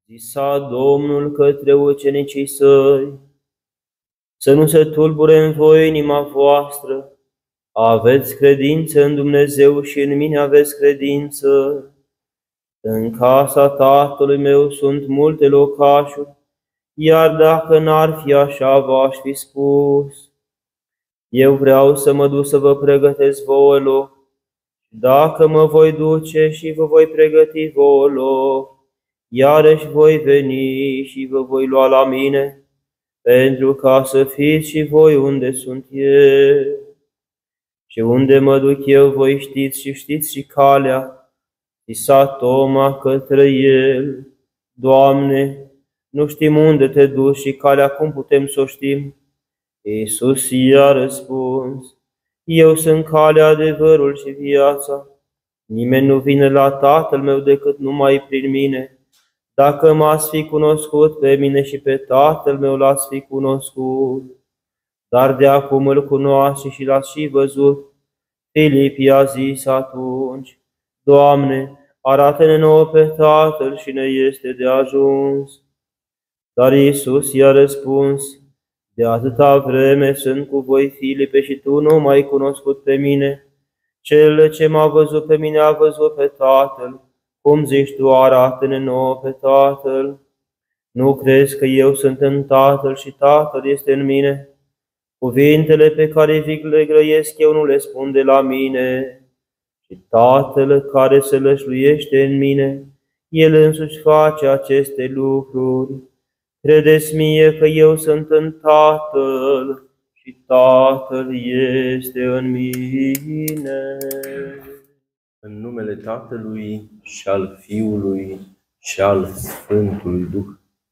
Zisa Domnul către ucenicii săi: să nu se tulbure în voi inima voastră, aveți credință în Dumnezeu și în mine aveți credință. În casa Tatălui meu sunt multe locașuri, iar dacă n-ar fi așa, v-aș fi spus. Eu vreau să mă duc să vă pregătesc vouă loc. Dacă mă voi duce și vă voi pregăti vouă loc, iarăși voi veni și vă voi lua la mine, pentru ca să fiți și voi unde sunt eu. Și unde mă duc eu, voi știți și știți și calea. Zisa Toma către el: Doamne, nu știm unde te duci și calea cum putem să o știm? Iisus i-a răspuns: eu sunt calea, adevărul și viața. Nimeni nu vine la Tatăl meu decât numai prin mine. Dacă m-ați fi cunoscut pe mine și pe Tatăl meu l-ați fi cunoscut. Dar de acum îl cunoaște și l-ați și văzut. Filip i-a zis atunci: Doamne, arată-ne nouă pe Tatăl și ne este de ajuns. Dar Iisus i-a răspuns: de atâta vreme sunt cu voi, Filipe, și tu nu m-ai cunoscut pe mine. Cel ce m-a văzut pe mine a văzut pe Tatăl. Cum zici tu, arată-ne nouă pe Tatăl? Nu crezi că eu sunt în Tatăl și Tatăl este în mine? Cuvintele pe care le grăiesc eu nu le spun de la mine, ci Tatăl care se lășluiește în mine, El însuși face aceste lucruri. Credeți mie că eu sunt în Tatăl și Tatăl este în mine. În numele Tatălui și al Fiului și al Sfântului Duh.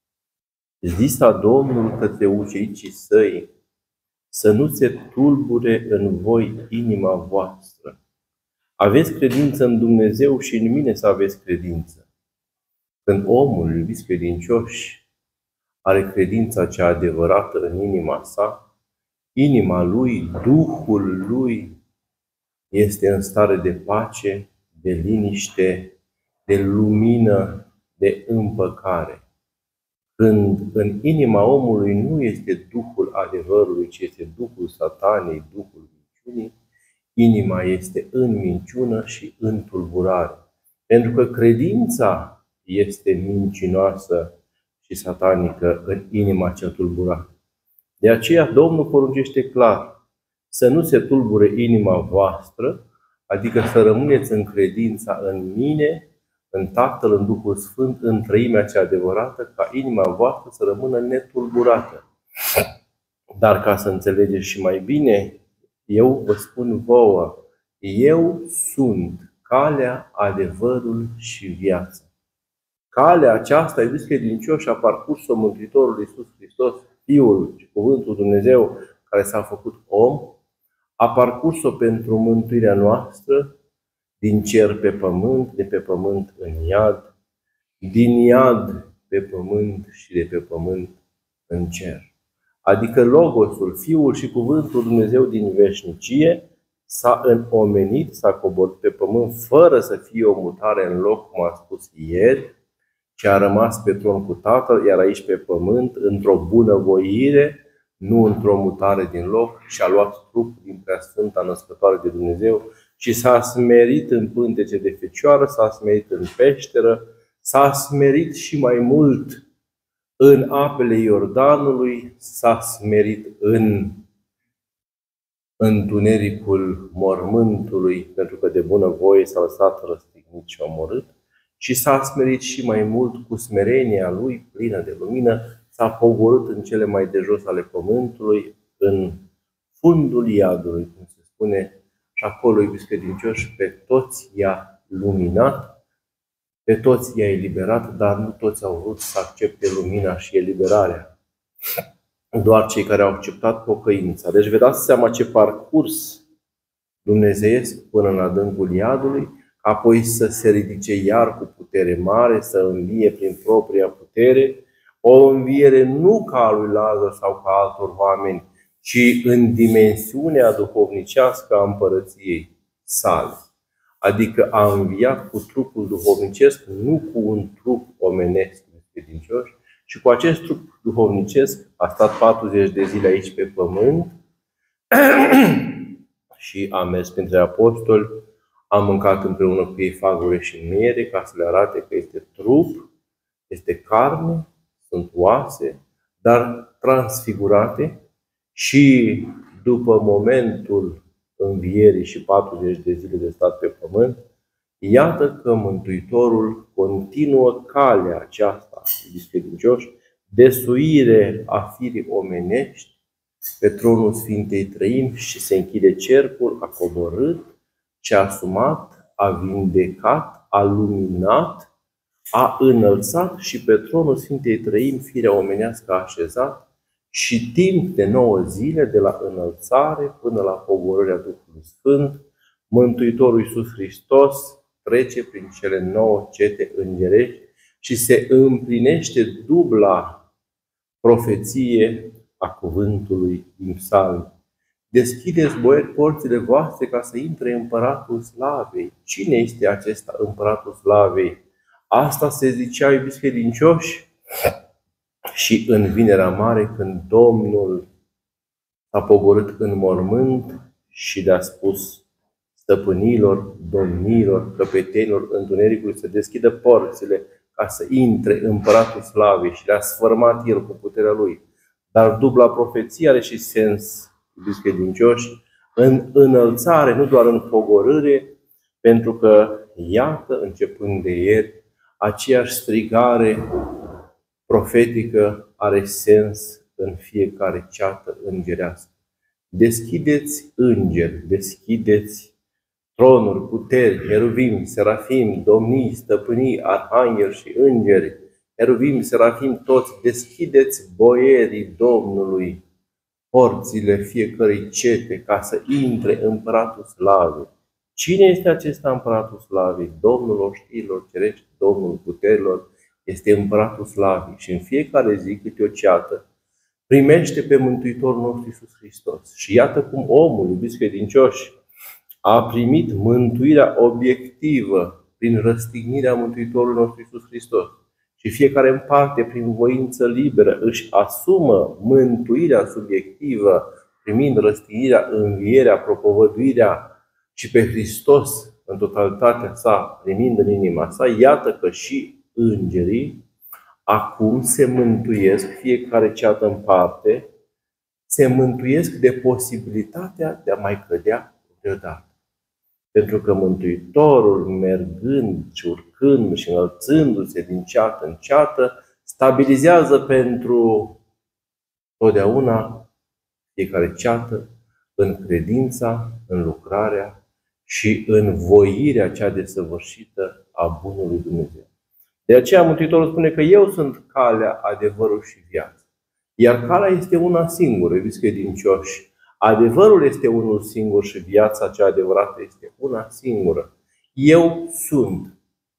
Zisa Domnul către ucenicii săi: să nu se tulbure în voi inima voastră. Aveți credință în Dumnezeu și în mine să aveți credință. Când omul, iubiți credincioși, are credința cea adevărată în inima sa, inima lui, Duhul lui, este în stare de pace, de liniște, de lumină, de împăcare. Când în inima omului nu este Duhul adevărului, ci este Duhul Satanei, Duhul minciunii, inima este în minciună și în tulburare. Pentru că credința este mincinoasă și satanică în inima cea tulburată. De aceea Domnul poruncește clar să nu se tulbure inima voastră, adică să rămâneți în credința în mine, în Tatăl, în Duhul Sfânt, în trăimea cea adevărată, ca inima voastră să rămână netulburată. Dar ca să înțelegeți și mai bine, eu vă spun vouă, eu sunt calea, adevărul și viața. Calea aceasta, iubiți credincioși, a parcurs-o Mântuitorul Iisus Hristos, Fiul și Cuvântul Dumnezeu, care s-a făcut om, a parcurs-o pentru mântuirea noastră, din cer pe pământ, de pe pământ în iad, din iad pe pământ și de pe pământ în cer. Adică Logosul, Fiul și Cuvântul Dumnezeu din veșnicie, s-a înomenit, s-a coborât pe pământ fără să fie o mutare în loc, cum a spus ieri, ci a rămas pe tron cu Tatăl, iar aici pe pământ, într-o bunăvoire, nu într-o mutare din loc, și a luat trup din Preasfânta Născătoare de Dumnezeu și s-a smerit în pântece de fecioară, s-a smerit în peșteră, s-a smerit și mai mult în apele Iordanului, s-a smerit în întunericul mormântului, pentru că de bunăvoie s-a lăsat răstignit și omorât, și s-a smerit și mai mult cu smerenia lui, plină de lumină, s-a pogorât în cele mai de jos ale pământului, în fundul iadului, cum se spune, și acolo, iubiți credincioși, pe toți i-a luminat, pe toți i-a eliberat, dar nu toți au vrut să accepte lumina și eliberarea. Doar cei care au acceptat pocăința. Deci vă dați seama ce parcurs dumnezeiesc până în adâncul iadului, apoi să se ridice iar cu putere mare, să învie prin propria putere, o înviere nu ca a lui Lazar sau ca altor oameni, ci în dimensiunea duhovnicească a împărăției sale. Adică a înviat cu trupul duhovnicesc, nu cu un trup omenesc, credincioși, și cu acest trup duhovnicesc a stat 40 de zile aici pe pământ și a mers printre apostoli, a mâncat împreună cu ei fagurile și miere, ca să le arate că este trup, este carne, sunt oase, dar transfigurate. Și după momentul învierii și 40 de zile de stat pe pământ, iată că Mântuitorul continuă calea aceasta, iubiți credincioși, de suire a firii omenești pe tronul Sfintei Trăimi și se închide cercul, a coborât, ce-a asumat, a vindecat, a luminat, a înălțat și pe tronul Sfintei Trăimi firea omenească a așezat și timp de 9 zile, de la înălțare până la coborârea Duhului Sfânt, Mântuitorul Iisus Hristos trece prin cele 9 cete îngerești și se împlinește dubla profeție a cuvântului din Psalmi. Deschideți, boieri, porțile voastre ca să intre Împăratul Slavei. Cine este acesta Împăratul Slavei? Asta se zicea, iubiți credincioși, și în Vinerea Mare, când Domnul a pogorât în mormânt și le-a spus stăpânilor, domnilor, căpetenilor întunericului să deschidă porțile ca să intre Împăratul Slavei, și le-a sfărmat El cu puterea Lui. Dar dubla profeție are și sens, iubiți credincioși, în înălțare, nu doar în pogorâre, pentru că, iată, începând de ieri, aceeași strigare profetică are sens în fiecare ceată îngerească. Deschideți îngeri, deschideți tronuri, puteri, heruvim, serafim, domnii, stăpânii, arhangheli și îngeri, heruvim, serafim, toți, deschideți, boierii Domnului, porțile fiecărei cete, ca să intre Împăratul Slavei. Cine este acesta Împăratul Slavei? Domnul oștirilor cerești, Domnul puterilor, este Împăratul Slavei. Și în fiecare zi, câte o ceată, primește pe Mântuitorul nostru Iisus Hristos. Și iată cum omul, iubiți credincioși, a primit mântuirea obiectivă prin răstignirea Mântuitorului nostru Iisus Hristos. Și fiecare în parte, prin voință liberă, își asumă mântuirea subiectivă, primind răstignirea, învierea, propovăduirea și pe Hristos în totalitatea sa, primind în inima sa. Iată că și îngerii acum se mântuiesc, fiecare ceată în parte, se mântuiesc de posibilitatea de a mai cădea deodată. Pentru că Mântuitorul, mergând și urcând și înălțându-se din ceată în ceată, stabilizează pentru totdeauna fiecare ceată în credința, în lucrarea și în voirea cea desăvârșită a Bunului Dumnezeu. De aceea Mântuitorul spune că eu sunt calea, adevărul și viața. Iar calea este una singură, iubiți credincioși. Adevărul este unul singur și viața cea adevărată este una singură. Eu sunt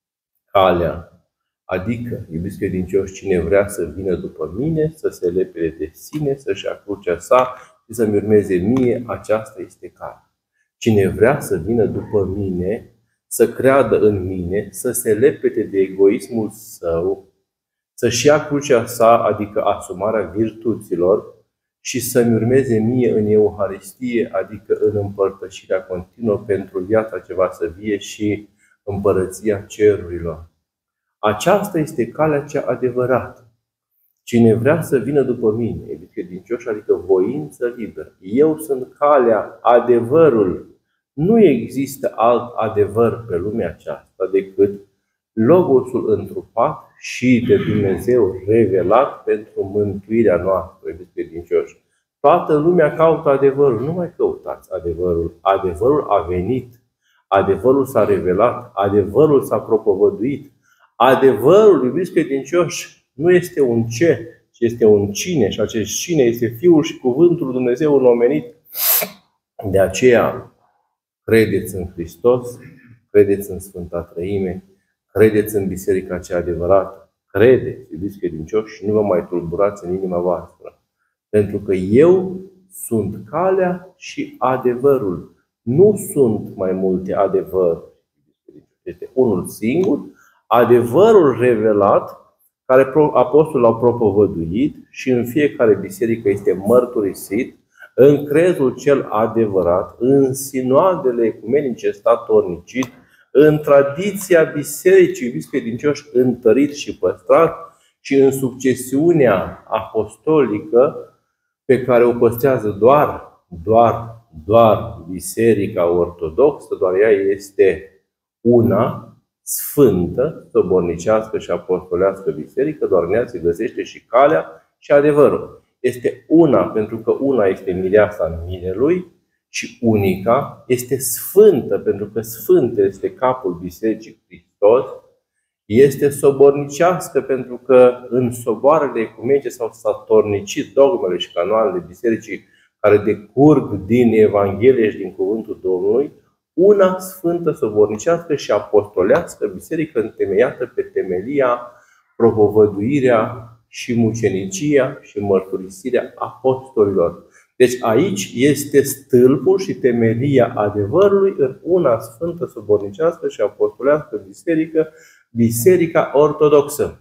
calea. Adică, iubiți credincioși, cine vrea să vină după mine, să se lepede de sine, să-și ia crucea sa și să-mi urmeze mie, aceasta este calea. Cine vrea să vină după mine, să creadă în mine, să se lepede de egoismul său, să-și ia crucea sa, adică asumarea virtuților, și să-mi urmeze mie în Euharistie, adică în împărtășirea continuă pentru viața ce va să vie și împărăția cerurilor. Aceasta este calea cea adevărată. Cine vrea să vină după mine, iubiți credincioși, adică voință liberă. Eu sunt calea, adevărul. Nu există alt adevăr pe lumea aceasta decât Logosul întrupat și de Dumnezeu revelat pentru mântuirea noastră, iubiți credincioși. Toată lumea caută adevărul. Nu mai căutați adevărul. Adevărul a venit. Adevărul s-a revelat. Adevărul s-a propovăduit. Adevărul, iubiți credincioși, nu este un ce, ci este un cine. Și acest cine este Fiul și Cuvântul Dumnezeu înomenit. De aceea, credeți în Hristos, credeți în Sfânta Trăime, credeți în Biserica cea adevărată. Credeți, iubiți credincioși, și nu vă mai tulburați în inima voastră. Pentru că eu sunt calea și adevărul. Nu sunt mai multe adevăruri. Este unul singur, adevărul revelat, care apostolii au propovăduit și în fiecare biserică este mărturisit în crezul cel adevărat, în sinoadele ecumenice statornicit, în tradiția bisericii, iubiți credincioși, întărit și păstrat și în succesiunea apostolică pe care o păstrează doar Biserica Ortodoxă, doar ea este una, sfântă, sobornicească și apostolească biserică, doar în ea se găsește și calea și adevărul. Este una pentru că una este mireasa mirelui și unica, este sfântă pentru că sfânt este capul Bisericii Hristos, este sobornicească pentru că în soboarele ecumenice s-au statornicit dogmele și canoanele bisericii care decurg din Evanghelie și din Cuvântul Domnului, una sfântă, sobornicească și apostolească biserică întemeiată pe temelia, propovăduirea și mucenicia și mărturisirea apostolilor. Deci aici este stâlpul și temelia adevărului în una sfântă, sobornicească și apostolească biserică, Biserica Ortodoxă.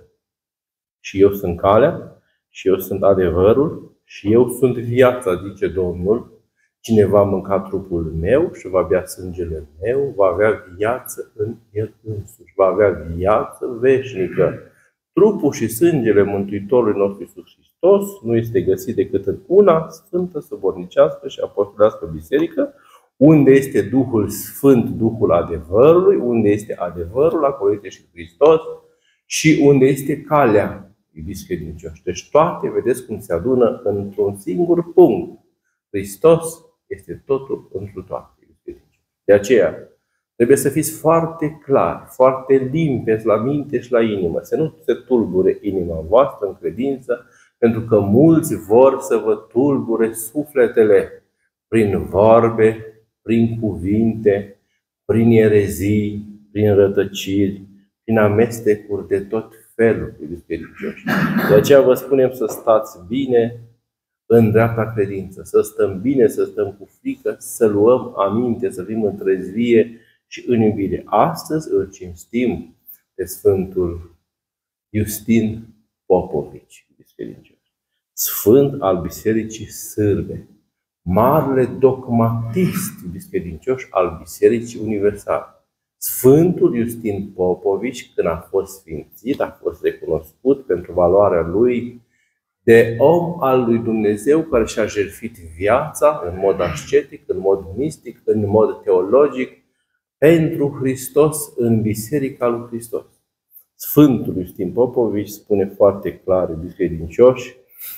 Și eu sunt calea, și eu sunt adevărul, și eu sunt viața, zice Domnul. Cine va mânca trupul meu și va bea sângele meu, va avea viață în el însuși, va avea viață veșnică. Trupul și sângele Mântuitorului nostru Iisus Hristos nu este găsit decât în una sfântă, sobornicească și apostolească biserică, unde este Duhul Sfânt, Duhul adevărului, unde este adevărul, acolo este și Hristos, și unde este calea, iubiți credincioși. Deci toate, vedeți cum se adună într-un singur punct. Hristos este totul întru toate, iubiți credincioși. De aceea, trebuie să fiți foarte clari, foarte limpezi la minte și la inimă, să nu se tulbure inima voastră în credință, pentru că mulți vor să vă tulbure sufletele prin vorbe, prin cuvinte, prin erezii, prin rătăciri, prin amestecuri de tot felul, iubiți credincioși. De aceea vă spunem să stați bine în dreapta credință, să stăm bine, să stăm cu frică, să luăm aminte, să fim în trezvie și în iubire. Astăzi îl cinstim pe Sfântul Iustin Popovici, iubiți credincioși, sfânt al Bisericii Sârbe, marele dogmatist, iubiți credincioși, al Bisericii Universale. Sfântul Iustin Popovici, când a fost sfințit, a fost recunoscut pentru valoarea lui de om al lui Dumnezeu care și-a jertfit viața în mod ascetic, în mod mistic, în mod teologic, pentru Hristos în Biserica lui Hristos. Sfântul Iustin Popovici spune foarte clar, iubiți credincioși,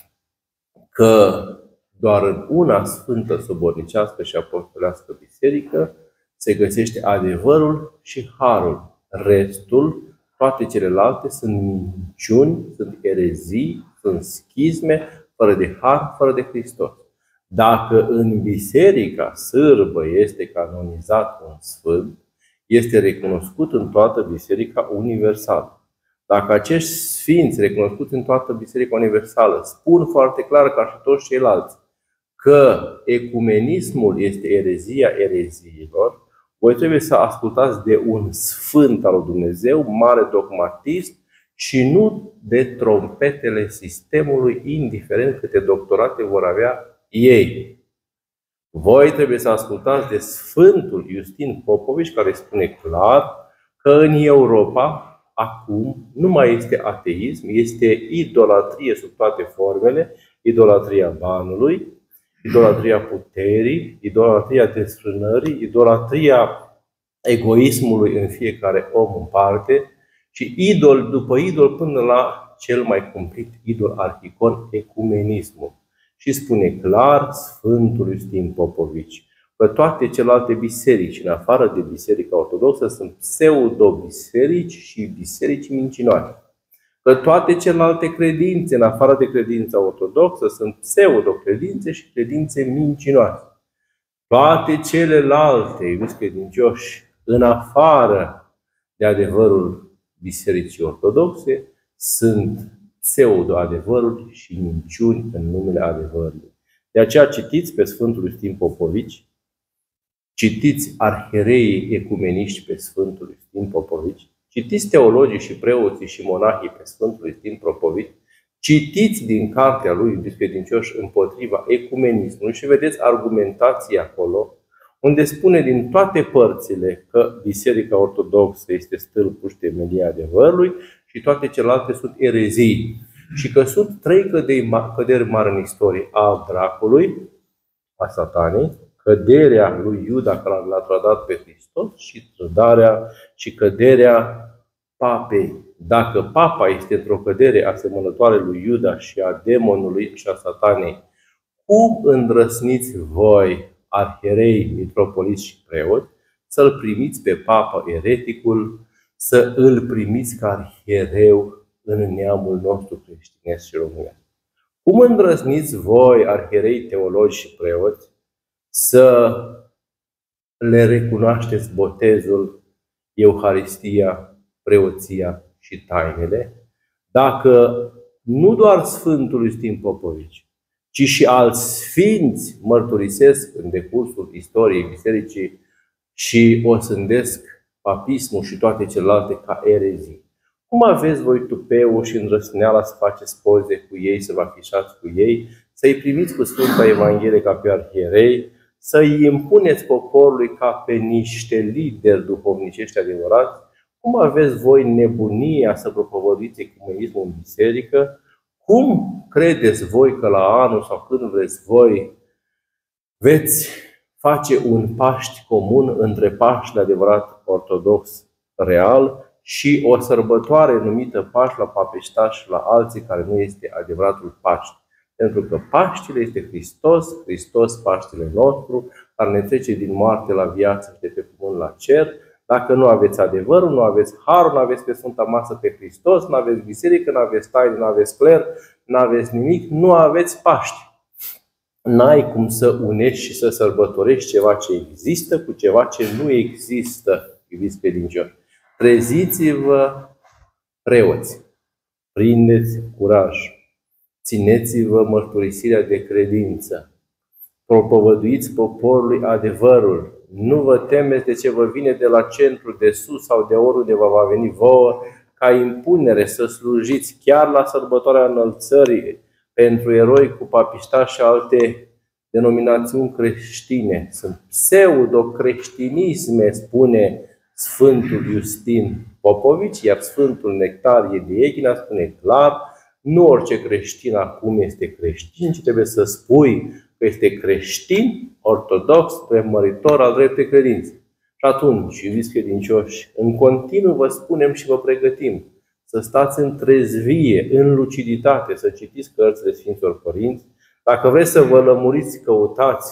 că doar în una sfântă, sobornicească și apostolească biserică se găsește adevărul și harul. Restul, toate celelalte, sunt minciuni, sunt erezii, sunt schisme, fără de har, fără de Hristos. Dacă în Biserica Sârbă este canonizat un sfânt, este recunoscut în toată Biserica Universală. Dacă acești sfinți recunoscuți în toată Biserica Universală spun foarte clar, ca și toți ceilalți, că ecumenismul este erezia ereziilor, voi trebuie să ascultați de un sfânt al lui Dumnezeu, mare dogmatist, și nu de trompetele sistemului, indiferent câte doctorate vor avea ei. Voi trebuie să ascultați de Sfântul Iustin Popovici, care spune clar că în Europa acum nu mai este ateism, este idolatrie sub toate formele, idolatria banului, idolatria puterii, idolatria desfrânării, idolatria egoismului în fiecare om în parte și idol după idol până la cel mai cumplit idol arhicon, ecumenismul. Și spune clar Sfântul Iustin Popovici că toate celelalte biserici, în afară de Biserica Ortodoxă, sunt pseudo-biserici și biserici mincinoase. Că toate celelalte credințe, în afară de credința ortodoxă, sunt pseudo-credințe și credințe mincinoase. Toate celelalte, iubiți credincioși, în afară de adevărul Bisericii Ortodoxe, sunt pseudo-adevăruri și minciuni în numele adevărului. De aceea citiți pe Sfântul Iustin Popovici, citiți arhiereii ecumeniști pe Sfântul Iustin Popovici, Citiți teologii și preoții și monahii pe Sfântul Iustin Propovit, citiți din cartea lui Iubiți credincioși împotriva ecumenismului și vedeți argumentația acolo, unde spune din toate părțile că Biserica Ortodoxă este stâlpul și temelia adevărului și toate celelalte sunt erezii. Și că sunt 3 căderi mari în istorie: a dracului, a satanei, căderea lui Iuda care l-a trădat pe Hristos și trădarea și căderea papei. Dacă papa este într-o cădere asemănătoare lui Iuda și a demonului și a satanei, cum îndrăsniți voi, arhierei, mitropoliți și preoți, să-l primiți pe papă ereticul, să îl primiți ca arhiereu în neamul nostru creștinesc și românesc? Cum îndrăsniți voi, arhierei, teologi și preoți, să le recunoașteți botezul, Euharistia, preoția și tainele, dacă nu doar Sfântul Iustin Popovici, ci și alți sfinți mărturisesc în decursul istoriei bisericii și osândesc papismul și toate celelalte ca erezii? Cum aveți voi tupeul și îndrăzneala să faceți poze cu ei, să vă afișați cu ei, să-i primiți cu Sfânta Evanghelie ca pe arhierei, să-i impuneți poporului ca pe niște lideri duhovnicești adevărați? Cum aveți voi nebunia să propovăduiți ecumenismul în biserică? Cum credeți voi că la anul sau când vreți voi veți face un Paști comun între Paștile adevărat ortodox real și o sărbătoare numită Paști la papeștași și la alții care nu este adevăratul Paști? Pentru că Paștile este Hristos, Hristos Paștile nostru, care ne trece din moarte la viață și de pe pământ la cer. Dacă nu aveți adevărul, nu aveți harul, nu aveți pe Sfânta Masă pe Hristos, nu aveți biserică, nu aveți taine, nu aveți cler, nu aveți nimic, nu aveți Paști. N-ai cum să unești și să sărbătorești ceva ce există cu ceva ce nu există, iubiți credincioși. Treziți-vă, preoți, prindeți curaj, țineți-vă mărturisirea de credință, propovăduiți poporului adevărul. Nu vă temeți de ce vă vine de la centru, de sus sau de oriunde vă va veni vouă ca impunere să slujiți chiar la sărbătoarea înălțării pentru eroi cu papiștași și alte denominațiuni creștine. Sunt pseudo-creștinisme, spune Sfântul Iustin Popovici, iar Sfântul Nectarie Dieghina spune clar: nu orice creștin acum este creștin, ci trebuie să spui că este creștin, ortodox, premăritor al dreptei credințe. Și atunci, iubiți credincioși, în continuu vă spunem și vă pregătim să stați în trezvie, în luciditate, să citiți cărțile Sfinților Părinți. Dacă vreți să vă lămuriți, căutați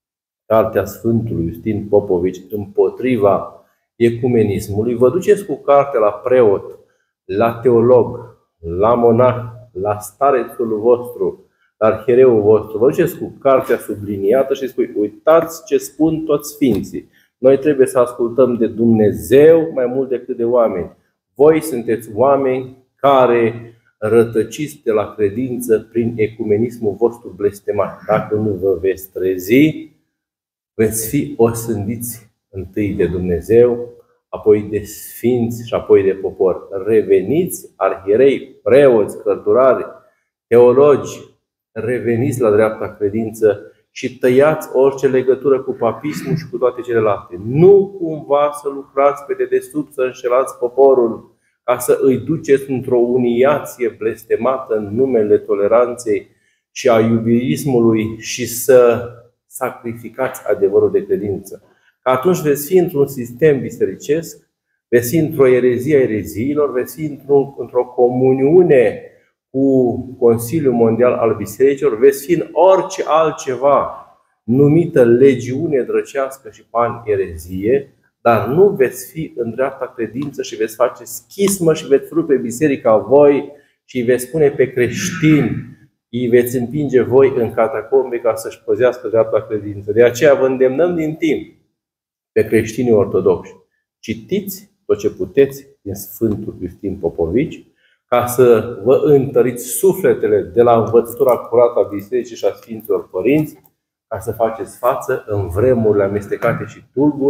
cartea Sfântului Iustin Popovici împotriva ecumenismului. Vă duceți cu cartea la preot, la teolog, la monah, la starețul vostru, la arhiereul vostru. Vă duceți cu cartea subliniată și spui: uitați ce spun toți sfinții. Noi trebuie să ascultăm de Dumnezeu mai mult decât de oameni. Voi sunteți oameni care rătăciți de la credință prin ecumenismul vostru blestemat. Dacă nu vă veți trezi, veți fi osândiți întâi de Dumnezeu, apoi de sfinți și apoi de popor. Reveniți, arhierei, preoți, cărturari, teologi, reveniți la dreapta credință și tăiați orice legătură cu papismul și cu toate celelalte. Nu cumva să lucrați pe dedesubt, să înșelați poporul, ca să îi duceți într-o uniație blestemată în numele toleranței și a iubiismului și să sacrificați adevărul de credință. Că atunci veți fi într-un sistem bisericesc, veți fi într-o erezie a ereziilor, veți fi într-o comuniune cu Consiliul Mondial al Bisericilor, veți fi în orice altceva numită legiune drăcească și pan-erezie, dar nu veți fi în dreapta credință și veți face schismă și veți rupe biserica voi și îi veți pune pe creștini, îi veți împinge voi în catacombe ca să-și păzească dreapta credință. De aceea vă îndemnăm din timp pe creștinii ortodoxi: citiți tot ce puteți din Sfântul Iustin Popovici, ca să vă întăriți sufletele de la învățătura curată a Bisericii și a Sfinților Părinți, ca să faceți față în vremurile amestecate și tulburi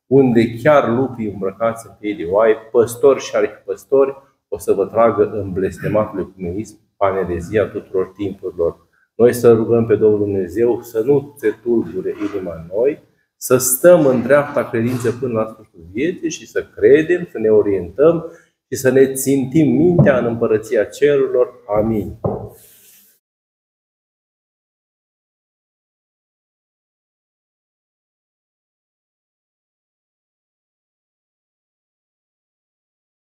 unde chiar lupii îmbrăcați în piei de oaie, păstori și arhipăstori, o să vă tragă în blestematul ecumenism, panerezia tuturor timpurilor. Noi să rugăm pe Domnul Dumnezeu să nu se tulbure inima în noi, să stăm în dreapta credință până la sfârșitul vieții și să credem, să ne orientăm și să ne țintim mintea în împărăția cerurilor. Amin.